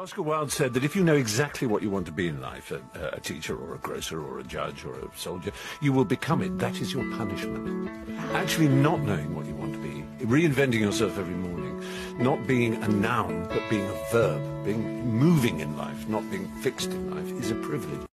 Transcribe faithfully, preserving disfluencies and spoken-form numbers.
Oscar Wilde said that if you know exactly what you want to be in life, a, a teacher or a grocer or a judge or a soldier, you will become it. That is your punishment. Actually not knowing what you want to be, reinventing yourself every morning, not being a noun but being a verb, being moving in life, not being fixed in life, is a privilege.